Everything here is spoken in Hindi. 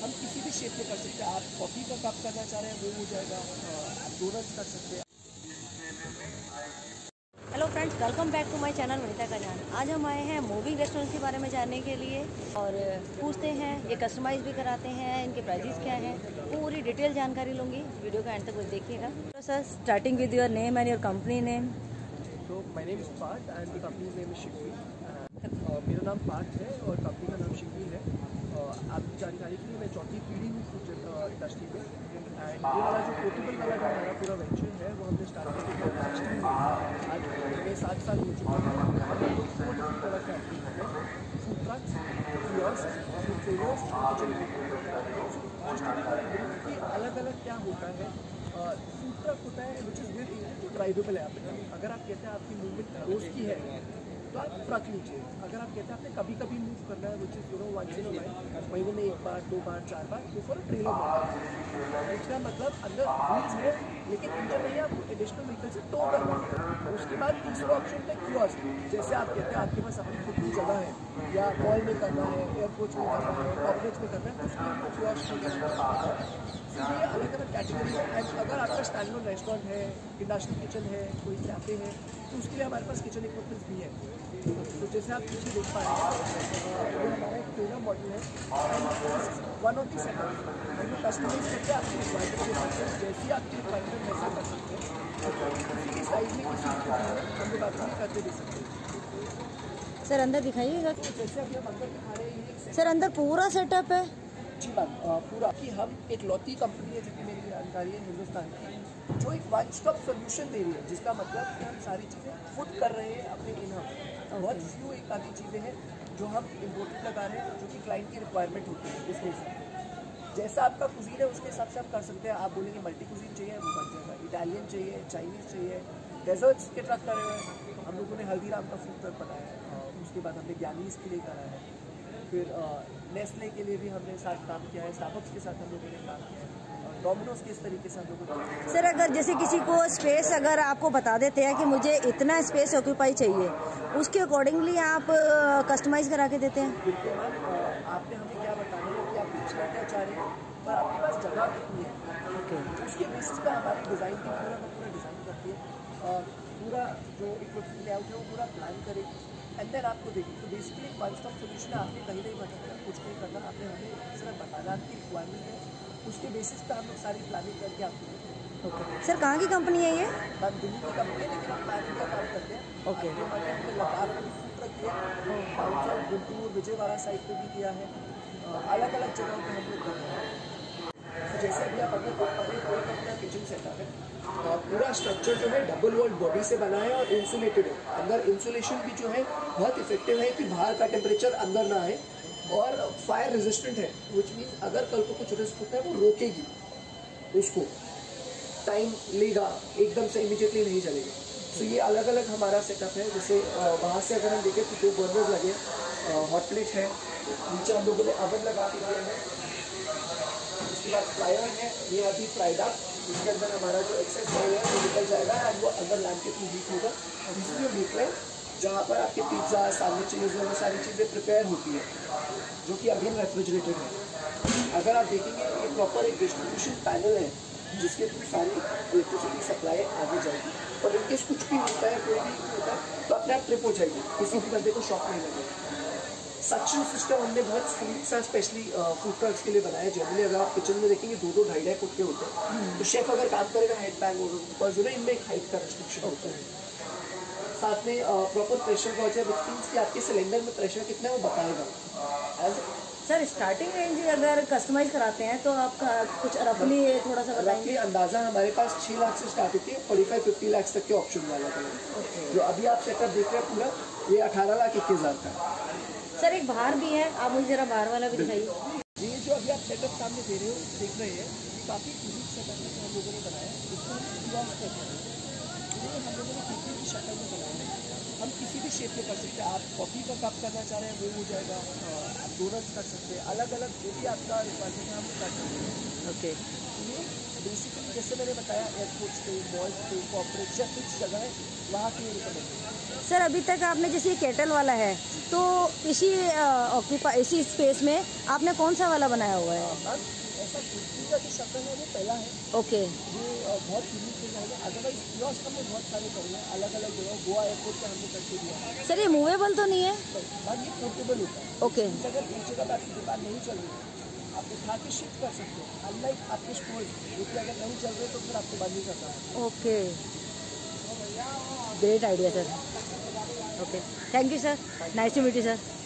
हम किसी भी शेप में कर सकते हैं। आप कॉफ़ी का कप करना चाह रहे हैं वो हो जाएगा, आप डोनट्स कर सकते हैं। Hello friends, welcome back to my channel Vanita का जान। आज हम आए हैं मूविंग रेस्टोरेंट के बारे में जानने के लिए और पूछते हैं ये कस्टमाइज़ भी कराते हैं, इनके प्राइजेस क्या हैं, पूरी डिटेल जानकारी लूँगी। वीडियो का एंड तक देखिएगा। तो sir, starting with your name and your company name. तो my name is Parth and the company name is Shikvi. मेरा नाम पार्थ है और कंपनी का नाम शिकवी है। आपकी जानकारी के लिए मैं चौथी पीढ़ी हूँ फूड इंडस्ट्री में। एंड ये वाला जो पोर्टेबल वाला जो हमारा पूरा वेंचर है वो हमने स्टार्ट किया 2016 में। आज हमें 7 साल हो चुके हैं। हम लोग 4 डिफरेंट तरह के एक्टिविटी हैं: food trucks, kiosk, food trailers, kitchen. अलग अलग क्या होता है, फूड ट्रक होता है which is with drivable app. अगर आप कहते हैं आपकी मूवमेंट रोज़ की है तो आप ट्रक लीजिए। अगर आप कहते हैं आपने कभी कभी मूव करना है which is once in a while, महीने में 1 बार 2 बार 4 बार, तो फॉर ट्रेलर मॉडल। इसका मतलब अंदर व्हील्स है लेकिन इंजन नहीं है, आपको एडिशनल व्हीकल से टो करना है। उसके बाद तीसरा ऑप्शन है कियोस्क। जैसे आप कहते हैं आपके पास अपनी खुद की जगह है या मॉल में करना है, एयरपोर्ट में करना है, कॉर्पोरेट में करना है, उसमें आपको कियोस्क वगैरह। ये अलग अलग कैटेगरी है। एंड अगर आपका स्टैंडअलोन रेस्टोरेंट है, इंडस्ट्रियल किचन है, कोई कैफे है, तो उसके लिए हमारे पास किचन इक्विपमेंट्स भी है। तो जैसे आप पीछे देख पा रहे हैं, ये हमारा एक ट्रेलर मॉडल है and one of the setup जो कस्टमाइज करके आपकी रिक्वायरमेंट के हिसाब से जैसी आपकी रिक्वायरमेंट वैसा कर सकते हैं। किसी की साइज में किसी की हम लोग आपको करके दे सकते हैं। सर अंदर दिखाइएगा। जैसे अभी हम अंदर दिखा रहे हैं, सर अंदर पूरा सेटअप है जी मैम, पूरा कि हम एक लौती कंपनी है जितनी मेरी जानकारी है हिंदुस्तान की, जो एक वन स्टॉप सोल्यूशन दे रही है, जिसका मतलब कि हम सारी चीज़ें खुद कर रहे हैं अपने इन हाउस। बहुत फ्यू एक आधी चीज़ें हैं जो हम इम्पोर्टेड लगा रहे हैं, जो कि क्लाइंट की रिक्वायरमेंट होती है। उसके हिसाब से जैसा आपका कुजीन है उसके हिसाब से आप कर सकते हैं। आप बोलेंगे मल्टी कुजीन चाहिए, वो बन जाएगा। इटालियन चाहिए, चाइनीज़ चाहिए, डेजर्ट्स के ट्रक करे हुए हैं। हम लोगों ने हल्दीराम का फूड ट्रक बनाया है, उसके बाद हमने ज्ञानीज़ के लिए करा है, फिर नेस्ले के लिए भी हमने साथ काम किया है, स्टारबक्स के साथ हम लोगों ने काम किया है, और डोमिनोज के इस तरीके से हम लोगों ने। सर अगर जैसे किसी को स्पेस अगर आपको बता देते हैं कि मुझे इतना स्पेस ऑक्यूपाई चाहिए, उसके अकॉर्डिंगली आप कस्टमाइज करा के देते हैं? बिल्कुल मैम, आपने हमें क्या बताना है कि आप बेचना क्या चाह रहे हैं और आपके पास जगह कितनी है। ओके, उसके बेसिस पर हमारी डिज़ाइन की पूरा डिज़ाइन करती है, पूरा जो इक्विपमेंट लेआउट है वो पूरा प्लान करेगी एंड देन आपको देगी। तो बेसिकली एक वन स्टॉप सोल्यूशन है। आपने कहीं नहीं भटकना, कुछ नहीं करना, आपने हमें सिर्फ बताना आपकी रिक्वायरमेंट है, उसके बेसिस पे हम लोग सारी प्लानिंग करके आपको देंगे। ओके सर, कहाँ की कंपनी है ये? मैम दिल्ली की कंपनी है लेकिन हम प्लानिंग का काम करते हैं। ओके, हमने लद्दाख में भी फूड ट्रक किया, गुंटूर विजयवाड़ा साइड पे भी किया है, अलग अलग जगहों पे हम लोग कर रहे हैं। तो जैसे अभी आप अपना किचन सेटअप है, पूरा स्ट्रक्चर जो है डबल वॉल्ड बॉडी से बना है और इंसुलेटेड है। अंदर इंसुलेशन भी जो है बहुत इफेक्टिव है कि बाहर का टेम्परेचर अंदर ना आए, और फायर रेजिस्टेंट है, विच मीन्स अगर कल को कुछ रिस्क होता है वो रोकेगी उसको, टाइम लेगा, एकदम से इमीडिएटली नहीं चलेगा। तो ये अलग अलग हमारा सेटअप है। जैसे वहाँ से अगर हम देखें तो 2 बर्नर्स लगे, हॉट प्लेट है, नीचे हम लोगों ने अवन लगा के दिया है, उसके बाद फ्रायर है, ये अभी फ्राइड अप, इसके अंदर हमारा जो एक्सेस ऑयल है वो निकल जाएगा एंड वो अंदर लैंप के थ्रू हीट होगा। दूसरी हीट है जहाँ पर आपके पिज्ज़ा, सैंडविचेज और सारी चीज़ें प्रिपेयर होती है, जो कि अगेन रेफ्रिजरेटेड है। अगर आप देखेंगे ये प्रॉपर एक डिस्ट्रीब्यूशन पैनल है जिसके थ्रू सारी इलेक्ट्रिसिटी सप्लाई आगे जाएगी, और इनकेस कुछ भी होता है, कोई भी होता है, तो अपने आप ट्रिप हो जाएगी, किसी भी बंदे को शॉक नहीं लगेगा। सक्शन सिस्टम हमने बहुत सा स्पेशली फूड ट्रक्स के लिए बनाया है। जनरली अगर आप किचन में देखेंगे 2-2 ढाई फुट के होते हैं, तो शेफ अगर काम करेगा हेड बैंग होगा, बिकॉज जो ना इनमें एक हाइट का रिस्ट्रिक्शन होता है। साथ में प्रॉपर प्रेशर गॉज है, विच मीन्स कि आपके सिलेंडर में प्रेशर कितना है वो बताएगा। सर स्टार्टिंग रेंज अगर कस्टमाइज कराते हैं तो आपका कुछ रफली थोड़ा सा बताएंगे? अंदाज़ा हमारे पास 6 लाख से स्टार्ट होती है, 45-50 लाख तक के ऑप्शन वाला है। जो अभी आप सेटअप देख रहे हैं पूरा, ये 18 लाख 21 हज़ार का है। सर एक बाहर भी है, आप मुझे जरा बाहर वाला भी दिखाइए। ये जो अभी आप सेटअप सामने दे रहे हो, देख रहे हैं, ये काफ़ी यूनिक सेटअप है जो हम लोगों ने बनाया है। इसको हम कियोस्क कहते हैं। ये हम लोगों ने किसी की शक्ल में बनाया है। हम किसी भी शेप में कर सकते हैं। आप कॉफ़ी का कप करना चाह रहे हैं वो हो जाएगा, आप डोनट्स कर सकते हैं, अलग अलग जो भी आपका रिक्वायरमेंट है हम कर सकते हैं। ओके, ये बेसिकली जैसे मैंने बताया, एयरपोर्ट्स पे, मॉल्स पे, कॉर्पोरेट या कुछ जगह है वहाँ की रिकमेंडेशन। सर अभी तक आपने जैसे केटल वाला है तो इसी स्पेस में आपने कौन सा वाला बनाया हुआ है? मैम ऐसा कुर्ती का जो शक्ल है वो पहला है, ओके ये बहुत यूनिक चीज़ है। अदरवाइज कियोस्क हमने बहुत सारे करे हैं अलग अलग जगह, गोवा एयरपोर्ट पे हमने करके दिया है। सर ये मूवेबल तो नहीं है? मैम ये पोर्टेबल होता है। ओके अगर एक जगह आपकी दुकान नहीं चल रही आप उठा के शिफ्ट कर सकते हो, अनलाइक आपके स्टोर जो कि अगर नहीं चल रहे तो फिर आपको बंद ही करना है। Okay great idea sir. Okay thank you sir, nice to meet you sir.